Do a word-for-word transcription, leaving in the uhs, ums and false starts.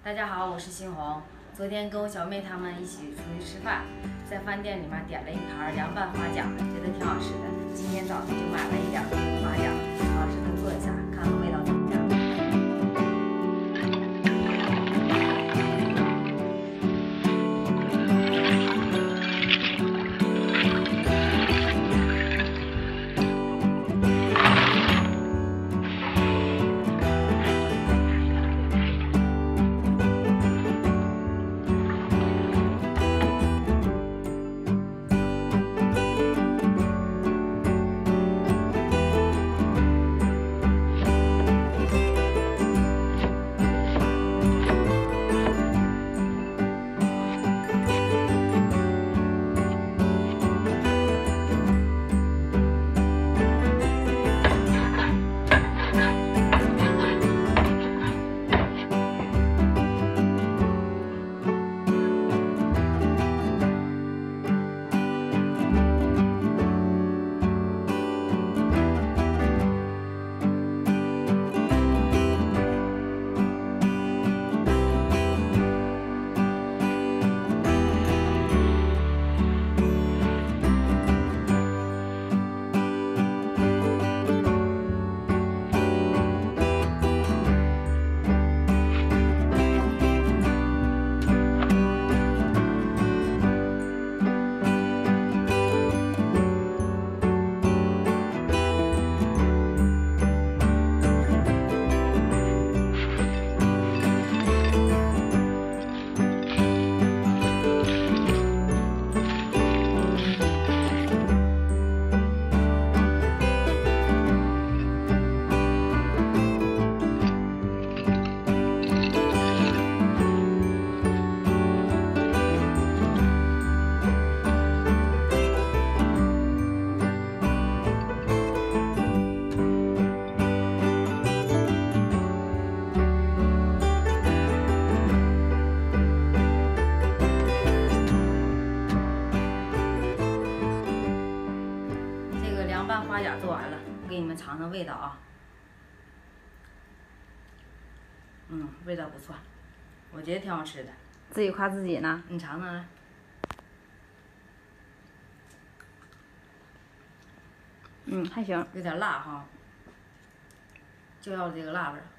大家好，我是新红。昨天跟我小妹她们一起出去吃饭，在饭店里面点了一盘凉拌花甲，觉得挺好吃的。今天早上就买了一点花甲，好试着做一下，看看味道怎么样。凉拌花甲做完了，我给你们尝尝味道啊。嗯，味道不错，我觉得挺好吃的。 自己夸自己呢？ 你尝尝来。 嗯，还行。 有点辣哈，就要这个辣味儿。